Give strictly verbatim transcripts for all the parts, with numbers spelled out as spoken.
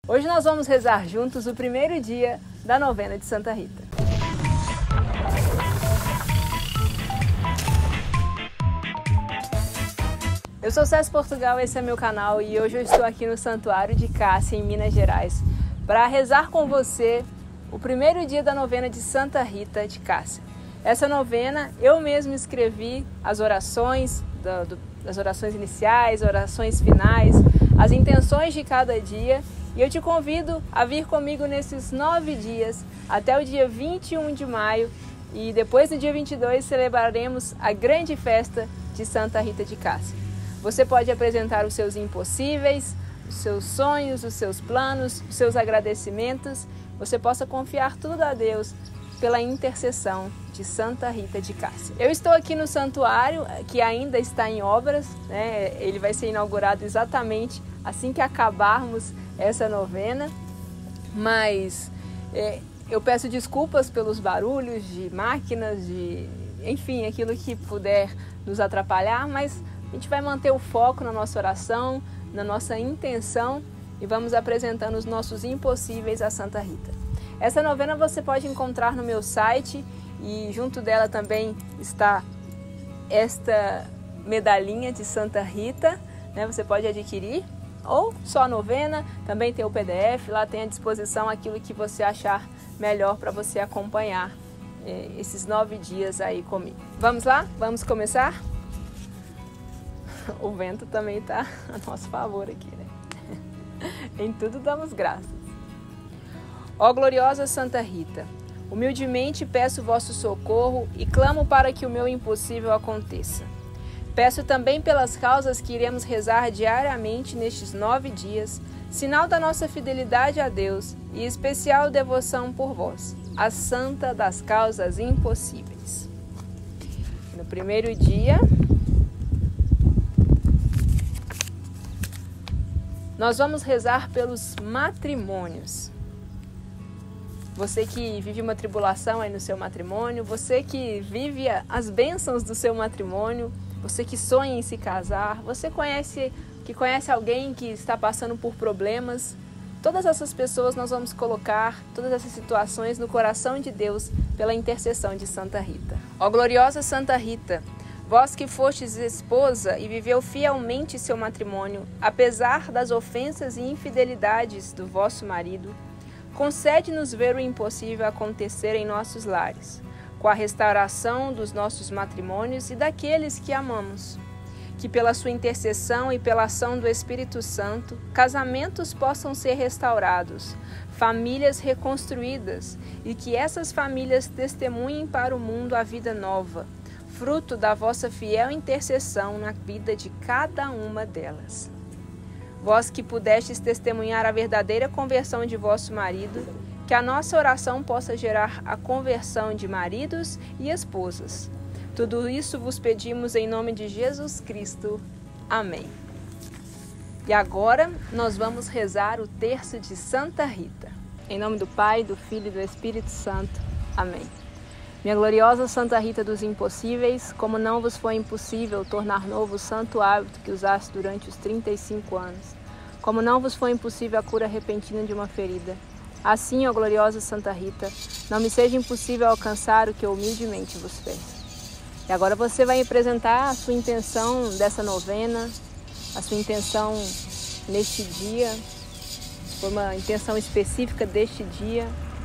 Hoje nós vamos rezar juntos o primeiro dia da novena de Santa Rita. Eu sou César Portugal, esse é meu canal e hoje eu estou aqui no Santuário de Cássia, em Minas Gerais, para rezar com você o primeiro dia da novena de Santa Rita de Cássia. Essa novena eu mesmo escrevi as orações, do, do, as orações iniciais, orações finais, as intenções de cada dia. E eu te convido a vir comigo nesses nove dias, até o dia vinte e um de maio, e depois do dia vinte e dois celebraremos a grande festa de Santa Rita de Cássia. Você pode apresentar os seus impossíveis, os seus sonhos, os seus planos, os seus agradecimentos. Você possa confiar tudo a Deus pela intercessão de Santa Rita de Cássia. Eu estou aqui no santuário, que ainda está em obras, né? Ele vai ser inaugurado exatamente assim que acabarmos essa novena, mas é, eu peço desculpas pelos barulhos de máquinas, de enfim, aquilo que puder nos atrapalhar, mas a gente vai manter o foco na nossa oração, na nossa intenção e vamos apresentando os nossos impossíveis a Santa Rita. Essa novena você pode encontrar no meu site e junto dela também está esta medalhinha de Santa Rita, né? Você pode adquirir. Ou só a novena, também tem o P D F, lá tem à disposição aquilo que você achar melhor para você acompanhar eh, esses nove dias aí comigo. Vamos lá? Vamos começar? O vento também está a nosso favor aqui, né? Em tudo damos graças. Ó gloriosa Santa Rita, humildemente peço vosso socorro e clamo para que o meu impossível aconteça. Peço também pelas causas que iremos rezar diariamente nestes nove dias, sinal da nossa fidelidade a Deus e especial devoção por vós, a Santa das Causas Impossíveis. No primeiro dia, nós vamos rezar pelos matrimônios. Você que vive uma tribulação aí no seu matrimônio, você que vive as bênçãos do seu matrimônio, você que sonha em se casar, você conhece, que conhece alguém que está passando por problemas, todas essas pessoas nós vamos colocar, todas essas situações no coração de Deus pela intercessão de Santa Rita. Ó gloriosa Santa Rita, vós que fostes esposa e viveu fielmente seu matrimônio, apesar das ofensas e infidelidades do vosso marido, concede-nos ver o impossível acontecer em nossos lares, com a restauração dos nossos matrimônios e daqueles que amamos. Que pela sua intercessão e pela ação do Espírito Santo, casamentos possam ser restaurados, famílias reconstruídas e que essas famílias testemunhem para o mundo a vida nova, fruto da vossa fiel intercessão na vida de cada uma delas. Vós que pudestes testemunhar a verdadeira conversão de vosso marido, que a nossa oração possa gerar a conversão de maridos e esposas. Tudo isso vos pedimos em nome de Jesus Cristo. Amém. E agora nós vamos rezar o terço de Santa Rita. Em nome do Pai, do Filho e do Espírito Santo. Amém. Minha gloriosa Santa Rita dos impossíveis, como não vos foi impossível tornar novo o santo hábito que usaste durante os trinta e cinco anos, como não vos foi impossível a cura repentina de uma ferida, assim, ó gloriosa Santa Rita, não me seja impossível alcançar o que eu humildemente vos peço. E agora você vai apresentar a sua intenção dessa novena, a sua intenção neste dia, foi uma intenção específica deste dia.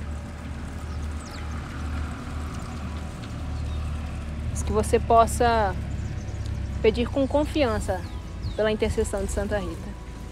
Que você possa pedir com confiança pela intercessão de Santa Rita.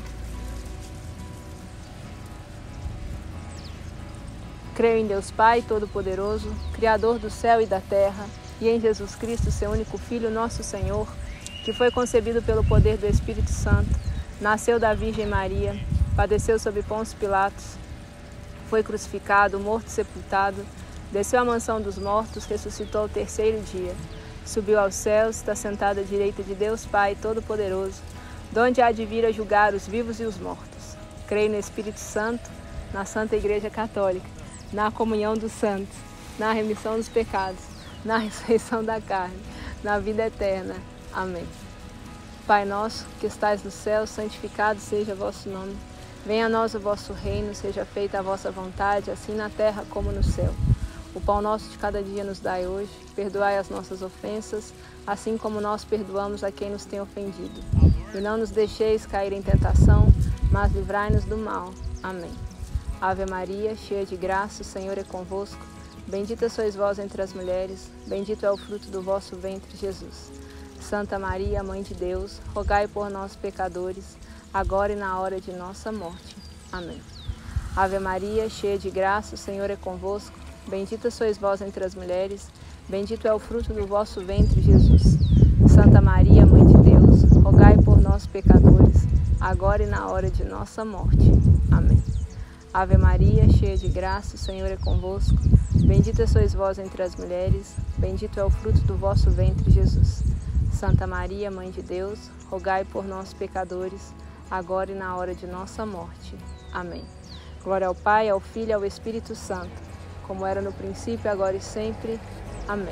Creio em Deus Pai Todo-Poderoso, Criador do céu e da terra, e em Jesus Cristo, seu único Filho, nosso Senhor, que foi concebido pelo poder do Espírito Santo, nasceu da Virgem Maria, padeceu sob Pôncio Pilatos, foi crucificado, morto e sepultado, desceu à mansão dos mortos, ressuscitou ao terceiro dia, subiu aos céus, está sentado à direita de Deus Pai Todo-Poderoso, donde há de vir a julgar os vivos e os mortos. Creio no Espírito Santo, na Santa Igreja Católica, na comunhão dos santos, na remissão dos pecados, na ressurreição da carne, na vida eterna. Amém. Pai nosso, que estais no céu, santificado seja vosso nome. Venha a nós o vosso reino, seja feita a vossa vontade, assim na terra como no céu. O pão nosso de cada dia nos dai hoje, perdoai as nossas ofensas, assim como nós perdoamos a quem nos tem ofendido. E não nos deixeis cair em tentação, mas livrai-nos do mal. Amém. Ave Maria, cheia de graça, o Senhor é convosco. Bendita sois vós entre as mulheres, bendito é o fruto do vosso ventre, Jesus. Santa Maria, Mãe de Deus, rogai por nós, pecadores, agora e na hora de nossa morte. Amém. Ave Maria, cheia de graça, o Senhor é convosco. Bendita sois vós entre as mulheres, bendito é o fruto do vosso ventre, Jesus. Santa Maria, Mãe de Deus, rogai por nós, pecadores, agora e na hora de nossa morte. Amém. Ave Maria, cheia de graça, o Senhor é convosco. Bendita sois vós entre as mulheres, bendito é o fruto do vosso ventre, Jesus. Santa Maria, Mãe de Deus, rogai por nós, pecadores, agora e na hora de nossa morte. Amém. Glória ao Pai, ao Filho e ao Espírito Santo, como era no princípio, agora e sempre. Amém.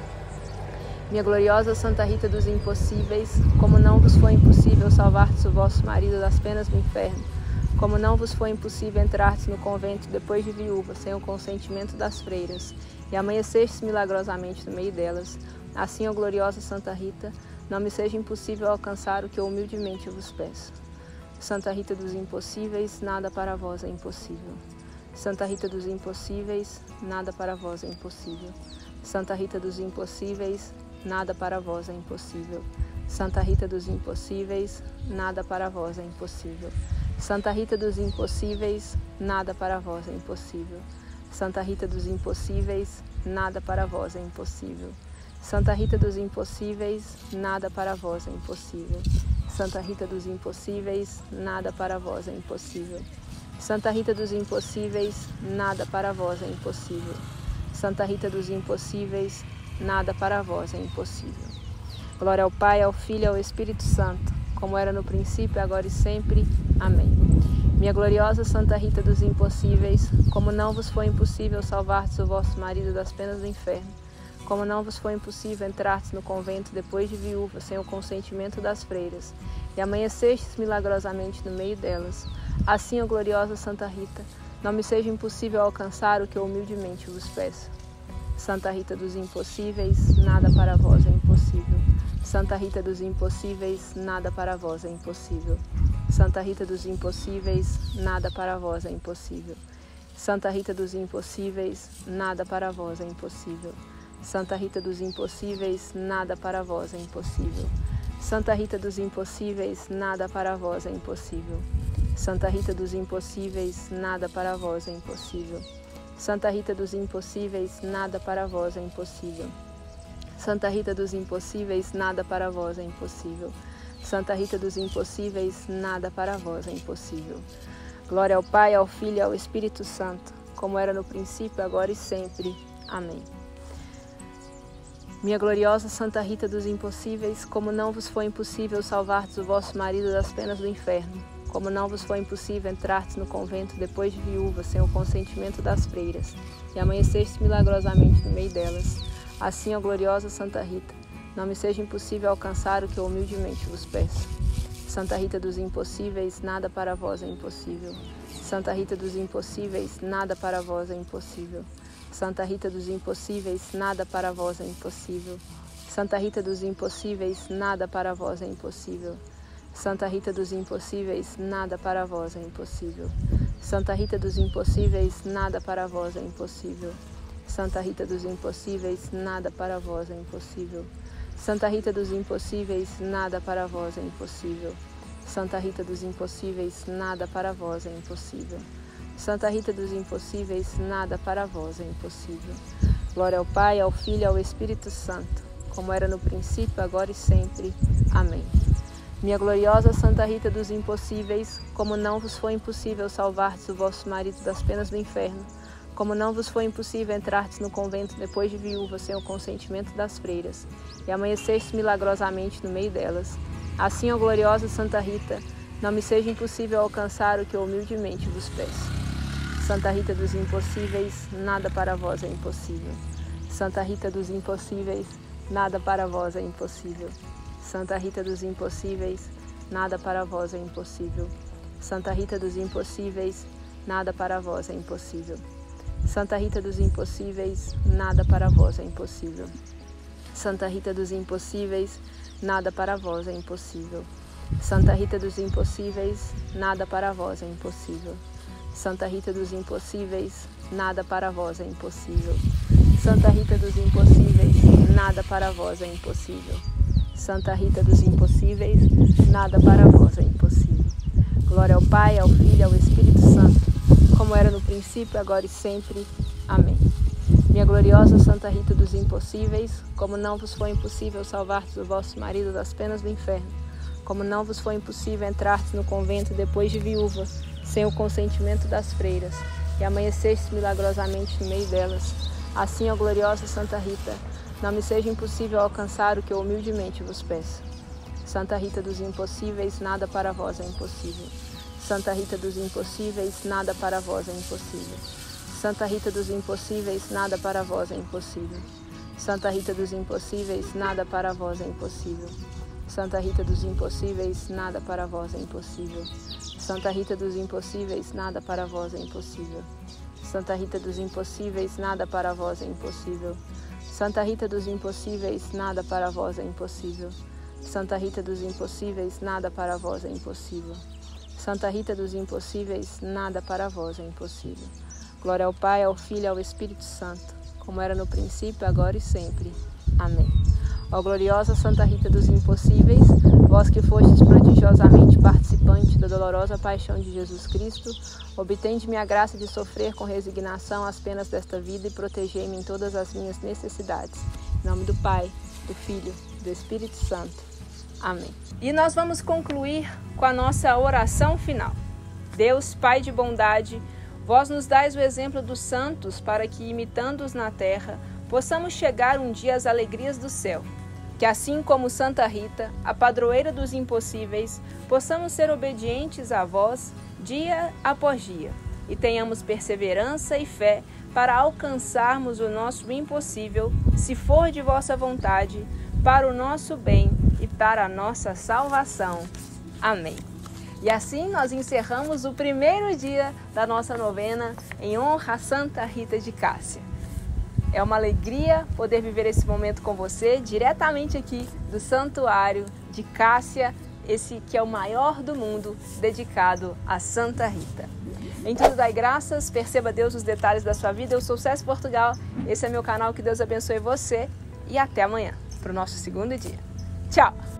Minha gloriosa Santa Rita dos Impossíveis, como não vos foi impossível salvar-te o vosso marido das penas do inferno, como não vos foi impossível entrar-te no convento depois de viúva, sem o consentimento das freiras, e amanhecestes milagrosamente no meio delas, assim, ó gloriosa Santa Rita, não me seja impossível alcançar o que eu humildemente vos peço. Santa Rita dos Impossíveis, nada para vós é impossível. Santa Rita dos Impossíveis, nada para vós é impossível. Santa Rita dos Impossíveis, nada para vós é impossível. Santa Rita dos Impossíveis, nada para vós é impossível. Santa Rita dos Impossíveis, nada para vós é impossível. Santa Rita dos Impossíveis, nada para vós é impossível. Santa Rita dos Impossíveis, nada para vós é impossível. Santa Rita dos Impossíveis, nada para vós é impossível. Santa Rita dos Impossíveis, nada para vós é impossível. Santa Rita dos Impossíveis, nada para vós é impossível. Glória ao Pai, ao Filho e ao Espírito Santo, como era no princípio, agora e sempre. Amém. Minha gloriosa Santa Rita dos Impossíveis, como não vos foi impossível salvar-te o vosso marido das penas do inferno, como não vos foi impossível entrar-te no convento depois de viúva, sem o consentimento das freiras, e amanhecestes milagrosamente no meio delas, assim, ó gloriosa Santa Rita, não me seja impossível alcançar o que eu humildemente vos peço. Santa Rita dos Impossíveis, nada para vós é impossível. Santa Rita dos Impossíveis, nada para vós é impossível. Santa Rita dos Impossíveis, nada para vós é impossível. Santa Rita dos Impossíveis, nada para vós é impossível. Santa Rita dos Impossíveis, nada para vós é impossível. Santa Rita dos Impossíveis, nada para vós é impossível. Santa Rita dos Impossíveis, nada para vós é impossível. Santa Rita dos Impossíveis, nada para vós é impossível. Santa Rita dos Impossíveis, nada para vós é impossível. Santa Rita dos Impossíveis, nada para vós é impossível. Glória ao Pai, ao Filho e ao Espírito Santo, como era no princípio, agora e sempre. Amém. Minha gloriosa Santa Rita dos Impossíveis, como não vos foi impossível salvar-te o vosso marido das penas do inferno, como não vos foi impossível entrar-te no convento depois de viúva, sem o consentimento das freiras, e amanhecestes milagrosamente no meio delas, assim, ó gloriosa Santa Rita, não me seja impossível alcançar o que eu humildemente vos peço. Santa Rita dos Impossíveis, nada para vós é impossível. Santa Rita dos Impossíveis, nada para vós é impossível. Santa Rita dos Impossíveis, nada para vós é impossível. Santa Rita dos Impossíveis, nada para vós é impossível. Santa Rita dos Impossíveis, nada para vós é impossível. Santa Rita dos Impossíveis, nada para vós é impossível. Santa Rita dos Impossíveis, nada para vós é impossível. Santa Rita dos Impossíveis, nada para vós é impossível. Santa Rita dos Impossíveis, nada para vós é impossível. Santa Rita dos Impossíveis, nada para vós é impossível. Glória ao Pai, ao Filho e ao Espírito Santo, como era no princípio, agora e sempre. Amém. Minha gloriosa Santa Rita dos Impossíveis, como não vos foi impossível salvar-te o vosso marido das penas do inferno, como não vos foi impossível entrar-te no convento depois de viúva sem o consentimento das freiras, e amanhecestes milagrosamente no meio delas, assim, ó gloriosa Santa Rita, não me seja impossível alcançar o que eu humildemente vos peço. Santa Rita dos Impossíveis, nada para vós é impossível. Santa Rita dos Impossíveis, nada para vós é impossível. Santa Rita dos Impossíveis, nada para vós é impossível. Santa Rita dos impossíveis, nada para vós é impossível. Santa Rita dos impossíveis, nada para vós é impossível. Santa Rita dos impossíveis, nada para vós é impossível. Santa Rita dos impossíveis, nada para vós é impossível. Santa Rita dos impossíveis, nada para vós é impossível. Santa Rita dos impossíveis, nada para vós é impossível. Santa Rita dos impossíveis, nada para vós é impossível. Glória ao Pai, ao Filho e ao Espírito Santo, como era no princípio, agora e sempre. Amém. Minha gloriosa Santa Rita dos impossíveis, como não vos foi impossível salvar-te do vosso marido das penas do inferno, como não vos foi impossível entrar-te no convento depois de viúva, sem o consentimento das freiras, e amanheceste milagrosamente no meio delas, assim, ó gloriosa Santa Rita, não me seja impossível alcançar o que eu humildemente vos peço. Santa Rita dos impossíveis, nada para vós é impossível. Santa Rita dos impossíveis, nada para vós é impossível. Santa Rita dos impossíveis, nada para vós é impossível. Santa Rita dos impossíveis, nada para vós é impossível. Santa Rita dos impossíveis, nada para vós é impossível. Santa Rita dos impossíveis, nada para vós é impossível. Santa Rita dos impossíveis, nada para vós é impossível. Santa Rita dos impossíveis, nada para vós é impossível. Santa Rita dos impossíveis, nada para vós é impossível. Santa Rita dos impossíveis, nada para vós é impossível. Glória ao Pai, ao Filho e ao Espírito Santo, como era no princípio, agora e sempre. Amém. Ó gloriosa Santa Rita dos impossíveis, vós que fostes prodigiosamente participante da dolorosa paixão de Jesus Cristo, obtende-me a graça de sofrer com resignação as penas desta vida e protegei-me em todas as minhas necessidades. Em nome do Pai, do Filho e do Espírito Santo. Amém. E nós vamos concluir com a nossa oração final. Deus, Pai de bondade, vós nos dais o exemplo dos santos para que, imitando-os na terra, possamos chegar um dia às alegrias do céu. Que assim como Santa Rita, a padroeira dos impossíveis, possamos ser obedientes a vós dia após dia e tenhamos perseverança e fé para alcançarmos o nosso impossível, se for de vossa vontade, para o nosso bem e para a nossa salvação. Amém. E assim nós encerramos o primeiro dia da nossa novena em honra a Santa Rita de Cássia. É uma alegria poder viver esse momento com você, diretamente aqui do Santuário de Cássia, esse que é o maior do mundo, dedicado a Santa Rita. Em tudo dai graças, perceba Deus nos detalhes da sua vida. Eu sou César Portugal, esse é meu canal, que Deus abençoe você e até amanhã, para o nosso segundo dia. Tchau!